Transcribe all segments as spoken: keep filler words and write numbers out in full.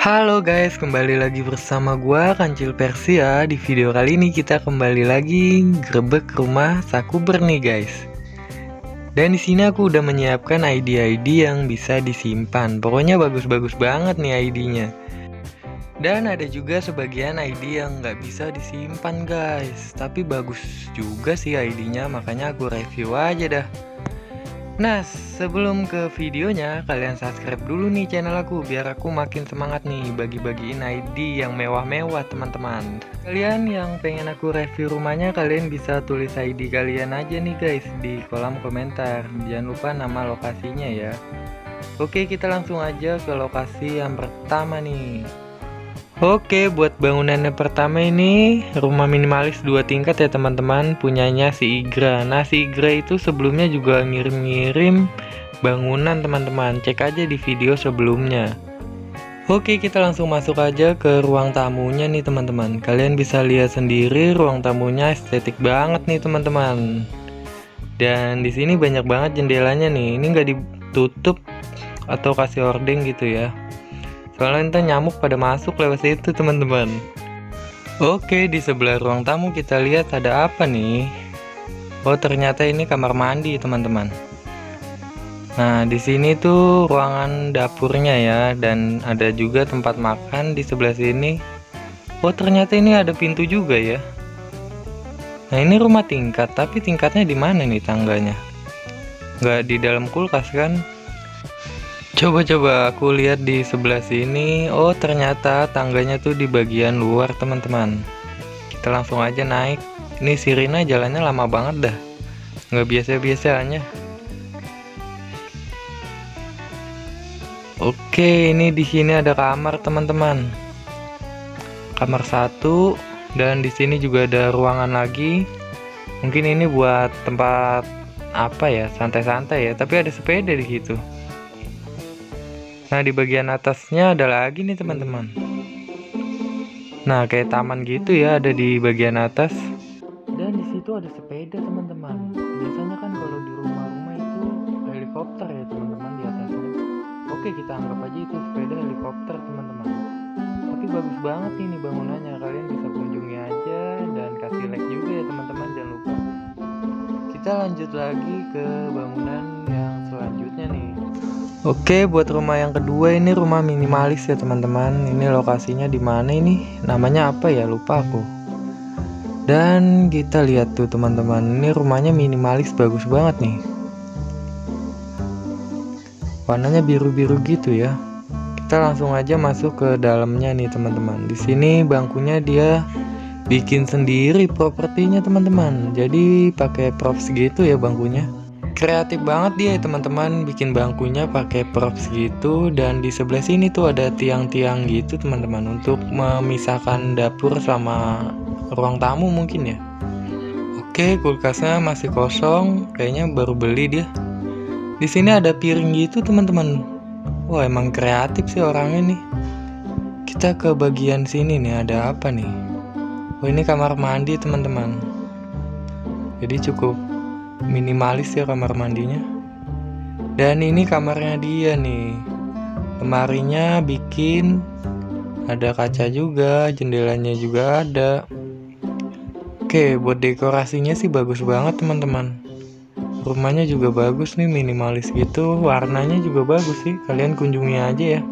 Halo guys, kembali lagi bersama gua Kancil Persia. Di video kali ini kita kembali lagi grebek rumah Sakuber nih guys. Dan di sini aku udah menyiapkan I D-I D yang bisa disimpan. Pokoknya bagus-bagus banget nih I D-nya. Dan ada juga sebagian I D yang nggak bisa disimpan guys. Tapi bagus juga sih I D-nya, makanya aku review aja dah. Nah, sebelum ke videonya, kalian subscribe dulu nih channel aku biar aku makin semangat nih bagi-bagiin I D yang mewah-mewah teman-teman. Kalian yang pengen aku review rumahnya, kalian bisa tulis I D kalian aja nih guys di kolom komentar. Jangan lupa nama lokasinya ya. Oke, kita langsung aja ke lokasi yang pertama nih. Oke, buat bangunan yang pertama ini rumah minimalis dua tingkat ya teman-teman, punyanya si Igra. Nah, si Igra itu sebelumnya juga ngirim-ngirim bangunan teman-teman, cek aja di video sebelumnya. Oke, kita langsung masuk aja ke ruang tamunya nih teman-teman. Kalian bisa lihat sendiri ruang tamunya estetik banget nih teman-teman. Dan di sini banyak banget jendelanya nih. Ini nggak ditutup atau kasih hording gitu ya. Soalnya entah nyamuk pada masuk lewat situ teman-teman. Oke, di sebelah ruang tamu kita lihat ada apa nih? Oh, ternyata ini kamar mandi teman-teman. Nah, di sini tuh ruangan dapurnya ya, dan ada juga tempat makan di sebelah sini. Oh, ternyata ini ada pintu juga ya. Nah, ini rumah tingkat, tapi tingkatnya di mana nih tangganya? Nggak di dalam kulkas kan? Coba-coba aku lihat di sebelah sini. Oh, ternyata tangganya tuh di bagian luar teman-teman. Kita langsung aja naik. Ini si Rina jalannya lama banget dah, nggak biasa-biasanya. Oke, ini di sini ada kamar teman-teman. Kamar satu, dan di sini juga ada ruangan lagi. Mungkin ini buat tempat apa ya, santai-santai ya. Tapi ada sepeda di situ. Nah, di bagian atasnya ada lagi nih teman-teman. Nah, kayak taman gitu ya, ada di bagian atas. Dan di situ ada sepeda teman-teman. Biasanya kan kalau di rumah-rumah itu helikopter ya teman-teman di atasnya. Oke, kita anggap aja itu sepeda helikopter teman-teman. Tapi bagus banget ini bangunannya. Kalian bisa kunjungi aja dan kasih like juga ya teman-teman, jangan lupa. Kita lanjut lagi ke bangunan yang selanjutnya nih. Oke, buat rumah yang kedua ini rumah minimalis ya teman-teman. Ini lokasinya di mana ini? Namanya apa ya? Lupa aku. Dan kita lihat tuh teman-teman, ini rumahnya minimalis, bagus banget nih. Warnanya biru-biru gitu ya. Kita langsung aja masuk ke dalamnya nih teman-teman. Di sini bangkunya dia bikin sendiri propertinya teman-teman. Jadi pakai props gitu ya bangkunya. Kreatif banget dia teman-teman, bikin bangkunya pakai props gitu. Dan di sebelah sini tuh ada tiang-tiang gitu teman-teman, untuk memisahkan dapur sama ruang tamu mungkin ya. Oke, kulkasnya masih kosong, kayaknya baru beli dia. Di sini ada piring gitu teman-teman. Wah, emang kreatif sih orangnya nih. Kita ke bagian sini nih, ada apa nih? Oh, ini kamar mandi teman-teman. Jadi cukup minimalis ya kamar mandinya. Dan ini kamarnya dia nih. Lemarinya bikin ada kaca juga, jendelanya juga ada. Oke, buat dekorasinya sih bagus banget teman-teman. Rumahnya juga bagus nih, minimalis gitu. Warnanya juga bagus sih, kalian kunjungi aja ya.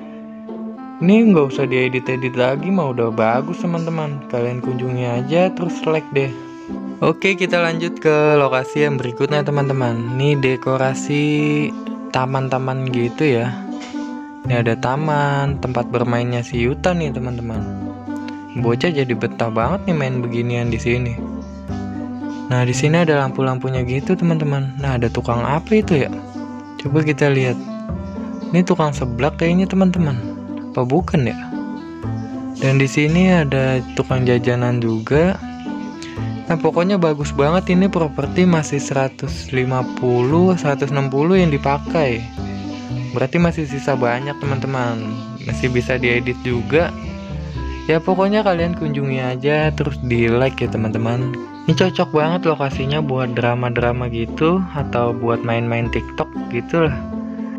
Ini nggak usah diedit-edit lagi, mah udah bagus teman-teman. Kalian kunjungi aja, terus like deh. Oke, kita lanjut ke lokasi yang berikutnya teman-teman. Ini dekorasi taman-taman gitu ya. Ini ada taman, tempat bermainnya si Yuta nih teman-teman. Bocah jadi betah banget nih main beginian di sini. Nah, di sini ada lampu-lampunya gitu teman-teman. Nah, ada tukang apa itu ya? Coba kita lihat. Ini tukang seblak kayaknya teman-teman. Apa bukan ya? Dan di sini ada tukang jajanan juga. Nah, pokoknya bagus banget ini properti, masih seratus lima puluh seratus enam puluh yang dipakai. Berarti masih sisa banyak teman-teman. Masih bisa diedit juga. Ya pokoknya kalian kunjungi aja, terus di like ya teman-teman. Ini cocok banget lokasinya buat drama-drama gitu, atau buat main-main TikTok gitu lah.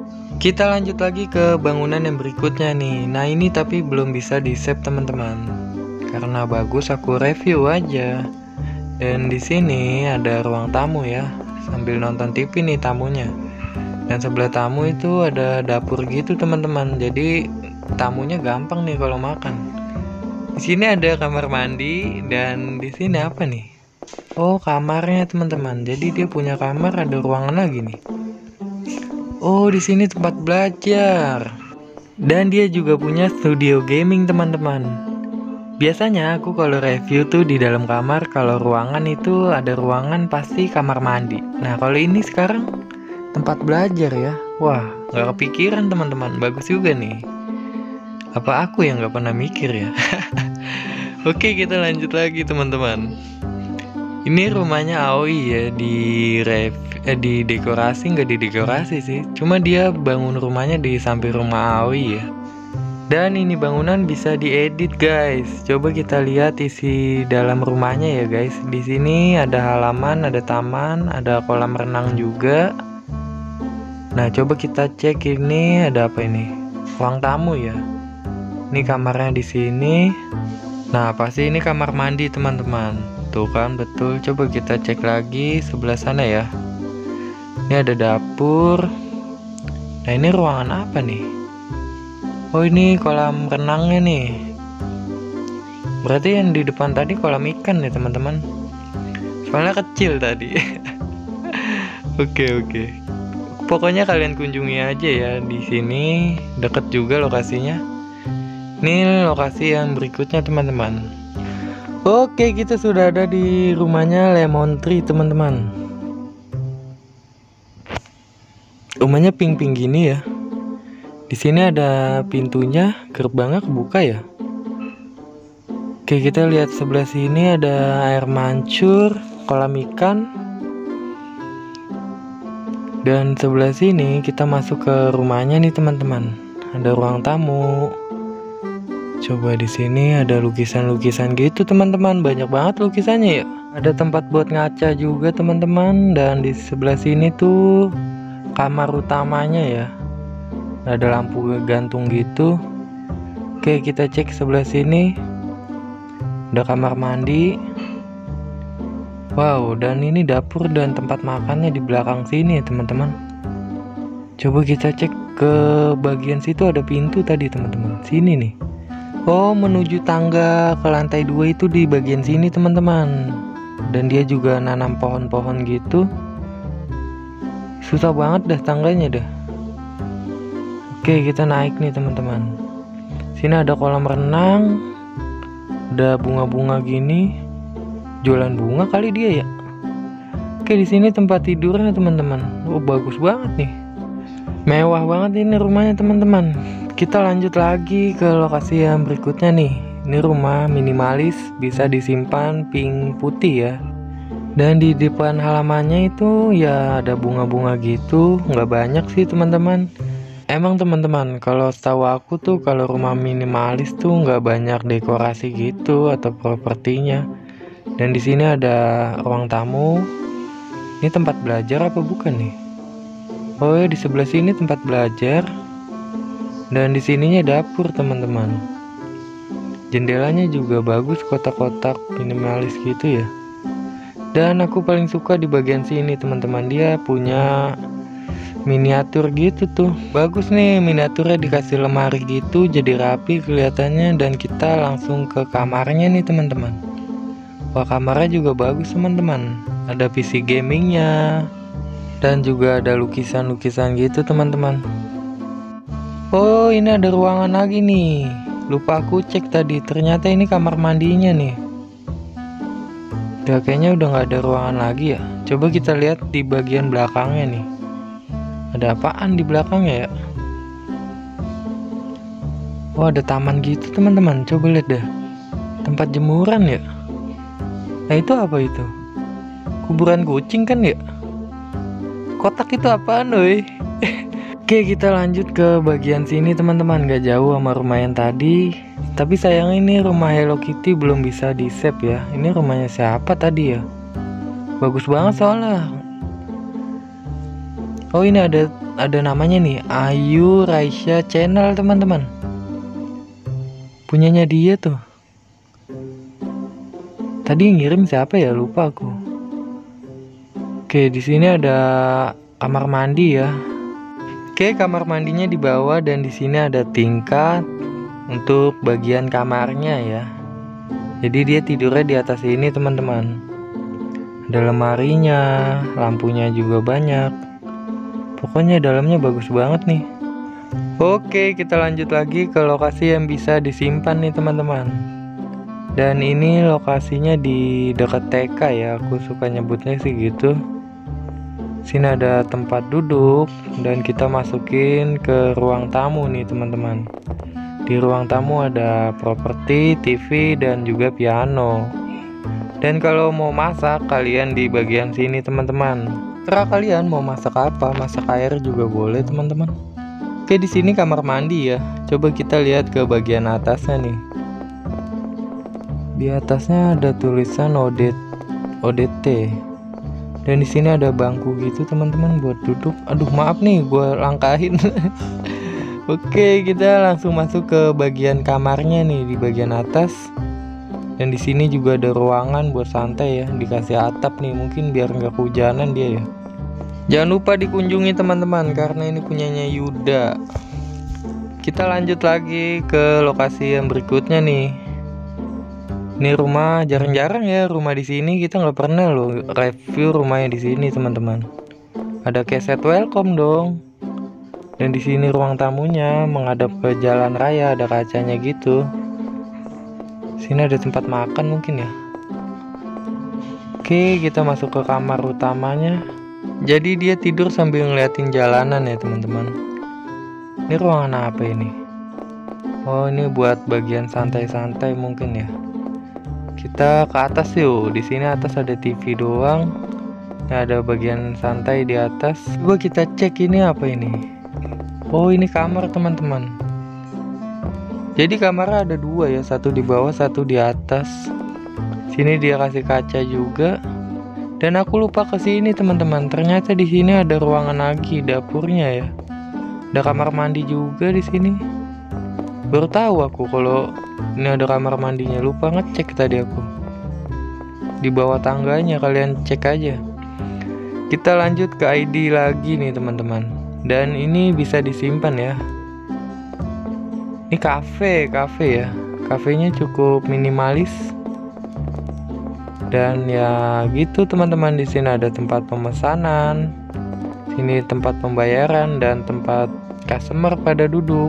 Kita lanjut lagi ke bangunan yang berikutnya nih. Nah ini tapi belum bisa di save teman-teman, karena bagus aku review aja. Dan di sini ada ruang tamu ya, sambil nonton T V nih tamunya. Dan sebelah tamu itu ada dapur gitu teman-teman. Jadi tamunya gampang nih kalau makan. Di sini ada kamar mandi, dan di sini apa nih? Oh, kamarnya teman-teman. Jadi dia punya kamar, ada ruangan lagi nih. Oh, di sini tempat belajar. Dan dia juga punya studio gaming teman-teman. Biasanya aku kalau review tuh di dalam kamar, kalau ruangan itu ada ruangan pasti kamar mandi. Nah, kalau ini sekarang tempat belajar ya. Wah, nggak kepikiran teman-teman. Bagus juga nih. Apa aku yang nggak pernah mikir ya? Oke, kita lanjut lagi teman-teman. Ini rumahnya Aoi ya, di rev eh, di dekorasi nggak didekorasi sih, cuma dia bangun rumahnya di samping rumah Aoi ya. Dan ini bangunan bisa diedit guys. Coba kita lihat isi dalam rumahnya ya guys. Di sini ada halaman, ada taman, ada kolam renang juga. Nah coba kita cek ini ada apa ini? Ruang tamu ya. Ini kamarnya di sini. Nah pasti ini kamar mandi teman-teman. Tuh kan betul, coba kita cek lagi sebelah sana ya. Ini ada dapur. Nah ini ruangan apa nih? Oh ini kolam renangnya nih. Berarti yang di depan tadi kolam ikan ya teman-teman. Soalnya kecil tadi. Oke oke. Pokoknya kalian kunjungi aja ya, di sini deket juga lokasinya. Ini lokasi yang berikutnya teman-teman. Oke, kita sudah ada di rumahnya Lemon Tree teman-teman. Rumahnya pink-pink gini ya. Di sini ada pintunya, gerbangnya kebuka ya. Oke, kita lihat sebelah sini ada air mancur, kolam ikan. Dan sebelah sini kita masuk ke rumahnya nih teman-teman. Ada ruang tamu. Coba di sini ada lukisan-lukisan gitu teman-teman, banyak banget lukisannya ya. Ada tempat buat ngaca juga teman-teman, dan di sebelah sini tuh kamar utamanya ya. Ada lampu gantung gitu. Oke, kita cek sebelah sini. Ada kamar mandi. Wow, dan ini dapur dan tempat makannya di belakang sini ya teman-teman. Coba kita cek ke bagian situ, ada pintu tadi teman-teman. Sini nih. Oh, menuju tangga ke lantai dua itu di bagian sini teman-teman. Dan dia juga nanam pohon-pohon gitu. Susah banget dah tangganya dah. Oke, kita naik nih teman-teman. Sini ada kolam renang. Ada bunga-bunga gini. Jualan bunga kali dia ya. Oke, di sini tempat tidurnya teman-teman. Oh, bagus banget nih. Mewah banget ini rumahnya teman-teman. Kita lanjut lagi ke lokasi yang berikutnya nih. Ini rumah minimalis, bisa disimpan pink putih ya. Dan di depan halamannya itu ya ada bunga-bunga gitu. Nggak banyak sih teman-teman. Emang teman-teman, kalau setahu aku tuh kalau rumah minimalis tuh nggak banyak dekorasi gitu atau propertinya. Dan di sini ada ruang tamu. Ini tempat belajar apa bukan nih? Oh ya, di sebelah sini tempat belajar. Dan di sininya dapur teman-teman. Jendelanya juga bagus, kotak-kotak minimalis gitu ya. Dan aku paling suka di bagian sini teman-teman, dia punya miniatur gitu tuh. Bagus nih, miniaturnya dikasih lemari gitu, jadi rapi kelihatannya. Dan kita langsung ke kamarnya nih teman-teman. Wah, kamarnya juga bagus teman-teman. Ada P C gamingnya. Dan juga ada lukisan-lukisan gitu teman-teman. Oh, ini ada ruangan lagi nih. Lupa aku cek tadi, ternyata ini kamar mandinya nih. Ya kayaknya udah nggak ada ruangan lagi ya. Coba kita lihat di bagian belakangnya nih. Ada apaan di belakangnya ya? Oh, ada taman gitu teman-teman. Coba lihat dah. Tempat jemuran ya. Nah itu apa itu? Kuburan kucing kan ya? Kotak itu apaan woi? Oke, kita lanjut ke bagian sini teman-teman, gak jauh sama rumah yang tadi. Tapi sayang ini rumah Hello Kitty belum bisa di save ya. Ini rumahnya siapa tadi ya? Bagus banget soalnya. Oh, ini ada ada namanya nih, Ayu Raisya Channel teman-teman. Punyanya dia tuh. Tadi yang ngirim siapa ya? Lupa aku. Oke, di sini ada kamar mandi ya. Oke, kamar mandinya di bawah dan di sini ada tingkat untuk bagian kamarnya ya. Jadi dia tidurnya di atas ini teman-teman. Ada lemarinya, lampunya juga banyak. Pokoknya dalamnya bagus banget nih. Oke, kita lanjut lagi ke lokasi yang bisa disimpan nih teman-teman. Dan ini lokasinya di dekat T K ya, aku suka nyebutnya sih gitu. Sini ada tempat duduk dan kita masukin ke ruang tamu nih teman-teman. Di ruang tamu ada properti, T V dan juga piano. Dan kalau mau masak kalian di bagian sini teman-teman. Terserah kalian mau masak apa, masak air juga boleh teman-teman. Oke, di sini kamar mandi ya. Coba kita lihat ke bagian atasnya nih. Di atasnya ada tulisan O D T. Dan di sini ada bangku gitu teman-teman buat duduk. Aduh maaf nih, gue langkahin. Oke, kita langsung masuk ke bagian kamarnya nih di bagian atas. Dan di sini juga ada ruangan buat santai ya, dikasih atap nih, mungkin biar nggak kehujanan dia ya. Jangan lupa dikunjungi teman-teman karena ini punyanya Yuda. Kita lanjut lagi ke lokasi yang berikutnya nih. Ini rumah jarang-jarang ya, rumah di sini kita nggak pernah loh review rumahnya di sini teman-teman. Ada keset welcome dong. Dan di sini ruang tamunya menghadap ke jalan raya, ada kacanya gitu. Sini ada tempat makan mungkin ya. Oke, kita masuk ke kamar utamanya. Jadi dia tidur sambil ngeliatin jalanan ya teman-teman. Ini ruangan apa ini? Oh, ini buat bagian santai-santai mungkin ya. Kita ke atas yuk. Di sini atas ada T V doang. Nah, ada bagian santai di atas. Coba kita cek ini apa ini. Oh, ini kamar teman-teman. Jadi kamarnya ada dua ya, satu di bawah, satu di atas. Sini dia kasih kaca juga. Dan aku lupa ke sini teman-teman. Ternyata di sini ada ruangan lagi, dapurnya ya. Ada kamar mandi juga di sini. Baru tahu aku kalau ini ada kamar mandinya, lupa ngecek tadi aku. Di bawah tangganya, kalian cek aja. Kita lanjut ke I D lagi nih teman-teman. Dan ini bisa disimpan ya. Ini cafe, cafe ya. Kafenya cukup minimalis. Dan ya gitu teman-teman, di sini ada tempat pemesanan. Sini tempat pembayaran dan tempat customer pada duduk.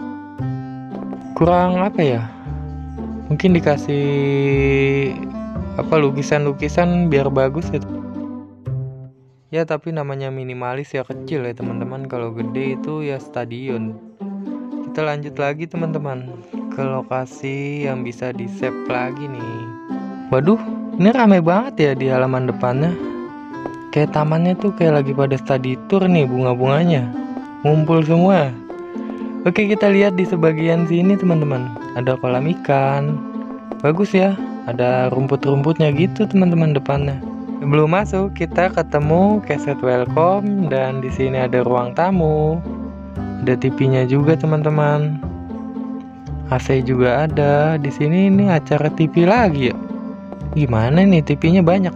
Kurang apa ya? Mungkin dikasih apa lukisan-lukisan biar bagus gitu. Ya tapi namanya minimalis ya, kecil ya teman-teman. Kalau gede itu ya stadion. Kita lanjut lagi teman-teman ke lokasi yang bisa di save lagi nih. Waduh, ini ramai banget ya di halaman depannya. Kayak tamannya tuh kayak lagi pada study tour nih, bunga-bunganya ngumpul semua. Oke, kita lihat di sebagian sini teman-teman. Ada kolam ikan. Bagus ya. Ada rumput-rumputnya gitu teman-teman depannya. Sebelum masuk kita ketemu keset welcome dan di sini ada ruang tamu. Ada T V-nya juga teman-teman. A C juga ada. Di sini ini acara T V lagi ya. Gimana nih, T V-nya banyak.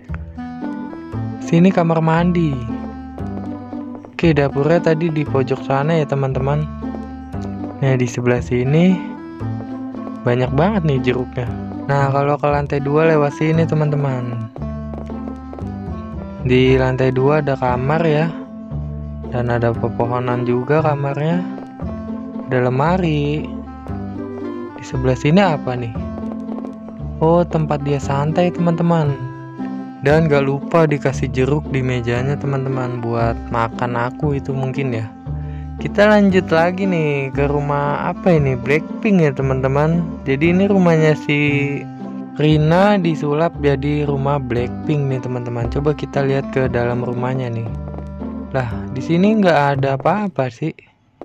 Sini kamar mandi. Oke, dapurnya tadi di pojok sana ya teman-teman. Nah, di sebelah sini banyak banget nih jeruknya. Nah, kalau ke lantai dua lewat sini teman-teman. Di lantai dua ada kamar ya. Dan ada pepohonan juga kamarnya. Ada lemari. Di sebelah sini apa nih? Oh, tempat dia santai teman-teman. Dan gak lupa dikasih jeruk di mejanya teman-teman buat makan aku itu mungkin ya. Kita lanjut lagi nih ke rumah apa ini, Blackpink ya teman-teman. Jadi ini rumahnya si Rina disulap jadi rumah Blackpink nih teman-teman. Coba kita lihat ke dalam rumahnya nih. Lah, di sini nggak ada apa-apa sih.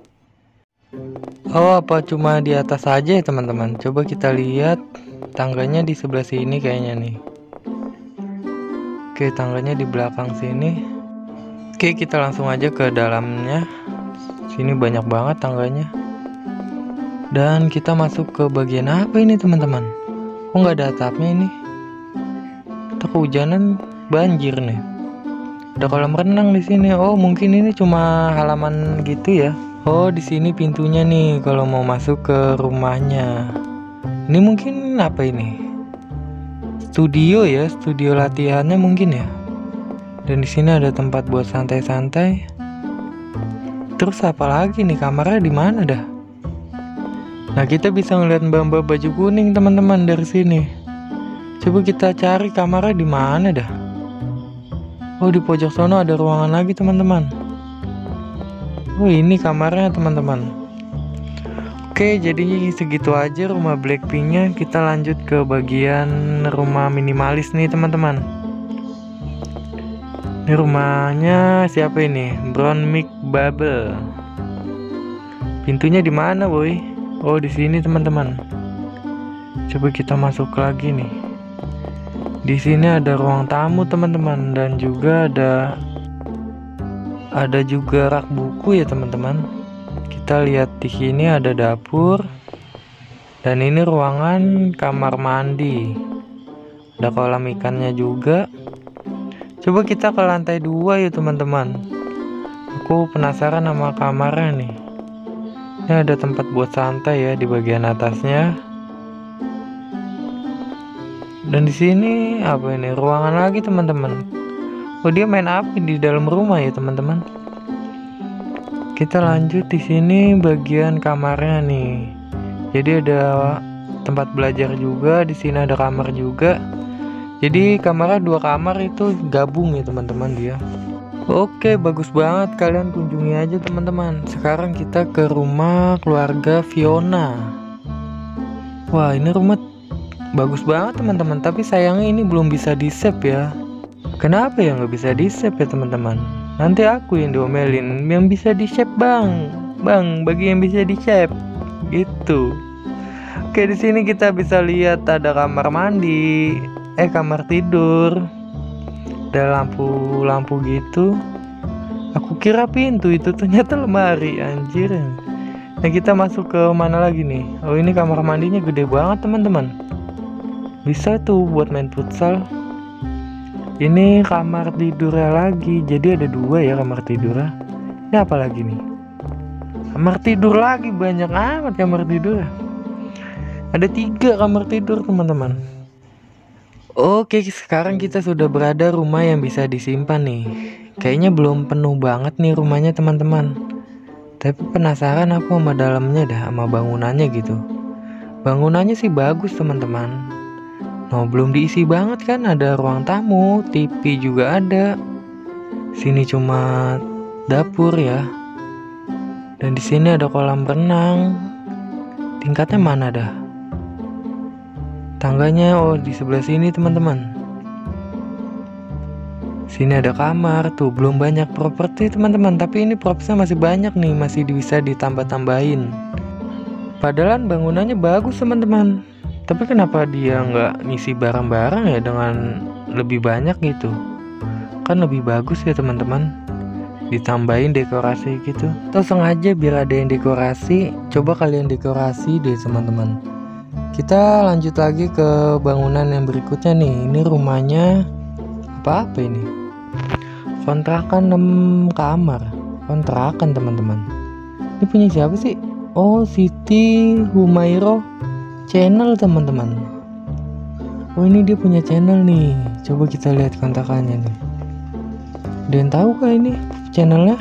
Oh, apa cuma di atas aja ya teman-teman. Coba kita lihat tangganya di sebelah sini kayaknya nih. Oke, tangganya di belakang sini. Oke, kita langsung aja ke dalamnya. Sini banyak banget tangganya. Dan kita masuk ke bagian apa ini teman-teman? Kok nggak ada atapnya ini? Kita kehujanan banjir nih. Ada kolam renang di sini. Oh, mungkin ini cuma halaman gitu ya. Oh, di sini pintunya nih kalau mau masuk ke rumahnya. Ini mungkin apa ini? Studio ya, studio latihannya mungkin ya. Dan di sini ada tempat buat santai-santai. Terus apa lagi nih, kamarnya di mana dah? Nah, kita bisa ngeliat mbak-mbak baju kuning teman-teman dari sini. Coba kita cari kamarnya di mana dah? Oh, di pojok sono ada ruangan lagi teman-teman. Oh, ini kamarnya teman-teman. Oke, jadi segitu aja rumah Blackpinknya. Kita lanjut ke bagian rumah minimalis nih teman-teman. Ini rumahnya siapa ini? Brown Mic Bubble. Pintunya di mana, boy? Oh, di sini teman-teman. Coba kita masuk lagi nih. Di sini ada ruang tamu teman-teman, dan juga ada ada juga rak buku ya teman-teman. Kita lihat di sini ada dapur, dan ini ruangan kamar mandi. Ada kolam ikannya juga. Coba kita ke lantai dua ya teman-teman. Aku penasaran sama kamarnya nih. Ini ada tempat buat santai ya di bagian atasnya. Dan di sini apa ini? Ruangan lagi teman-teman. Oh, dia main api di dalam rumah ya teman-teman. Kita lanjut di sini bagian kamarnya nih. Jadi ada tempat belajar juga, di sini ada kamar juga. Jadi kamarnya dua kamar itu gabung ya teman-teman dia. Oke, bagus banget, kalian kunjungi aja teman-teman. Sekarang kita ke rumah keluarga Fiona. Wah, ini rumah bagus banget teman-teman, tapi sayangnya ini belum bisa di-save ya. Kenapa ya nggak bisa di-save ya teman-teman? Nanti aku yang diomelin, yang bisa di-save bang, bang, bagi yang bisa di-save, gitu. Oke, di sini kita bisa lihat ada kamar mandi, eh kamar tidur, ada lampu-lampu gitu. Aku kira pintu, itu ternyata lemari, anjir. Nah, kita masuk ke mana lagi nih? Oh, ini kamar mandinya gede banget teman-teman. Bisa tuh buat main futsal. Ini kamar tidurnya lagi. Jadi ada dua ya kamar tidurnya. Ini apa lagi nih? Kamar tidur lagi, banyak amat kamar tidurnya. Ada tiga kamar tidur teman-teman. Oke, sekarang kita sudah berada rumah yang bisa disimpan nih. Kayaknya belum penuh banget nih rumahnya teman-teman. Tapi penasaran aku sama dalamnya dah, sama bangunannya gitu. Bangunannya sih bagus teman-teman. Nah, belum diisi banget kan, ada ruang tamu, T V juga ada. Sini cuma dapur ya. Dan di sini ada kolam renang. Tingkatnya mana dah? Tangganya oh di sebelah sini teman-teman. Sini ada kamar, tuh belum banyak properti teman-teman, tapi ini propsnya masih banyak nih, masih bisa ditambah-tambahin. Padahal bangunannya bagus teman-teman. Tapi kenapa dia nggak ngisi barang-barang ya dengan lebih banyak gitu? Kan lebih bagus ya teman-teman. Ditambahin dekorasi gitu. Atau sengaja biar ada yang dekorasi. Coba kalian dekorasi deh teman-teman. Kita lanjut lagi ke bangunan yang berikutnya nih. Ini rumahnya apa-apa ini? Kontrakan enam kamar. Kontrakan teman-teman. Ini punya siapa sih? Oh, Siti Humairo channel teman-teman. Oh, ini dia punya channel nih. Coba kita lihat kontakannya nih. Ada yang tahu kah ini channelnya?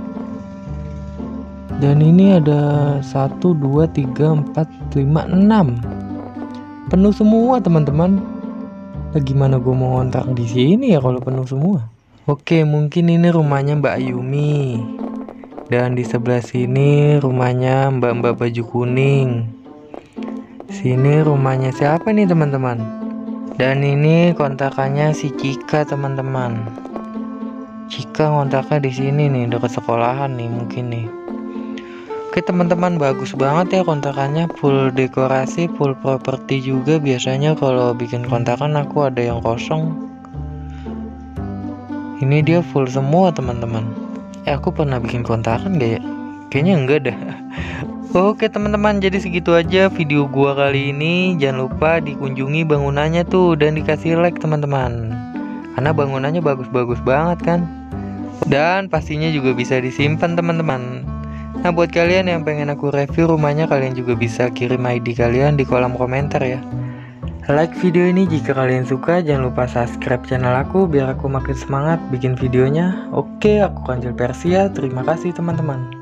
Dan ini ada satu, dua, tiga, empat, lima, enam. Penuh semua teman-teman. Nah, gimana gue mau kontrak di sini ya kalau penuh semua? Oke, mungkin ini rumahnya Mbak Yumi. Dan di sebelah sini rumahnya Mbak-mbak baju kuning. Sini rumahnya siapa nih teman-teman? Dan ini kontrakannya si Cika teman-teman. Cika kontraknya di sini nih, dekat sekolahan nih mungkin nih. Oke teman-teman, bagus banget ya kontrakannya, full dekorasi, full properti juga. Biasanya kalau bikin kontrakan aku ada yang kosong. Ini dia full semua teman-teman. Eh aku pernah bikin kontrakan gak ya? Kayaknya enggak dah. Oke teman-teman, jadi segitu aja video gua kali ini. Jangan lupa dikunjungi bangunannya tuh dan dikasih like teman-teman, karena bangunannya bagus-bagus banget kan. Dan pastinya juga bisa disimpan teman-teman. Nah buat kalian yang pengen aku review rumahnya, kalian juga bisa kirim I D kalian di kolom komentar ya. Like video ini jika kalian suka. Jangan lupa subscribe channel aku biar aku makin semangat bikin videonya. Oke, aku Kancil Persia. Terima kasih teman-teman.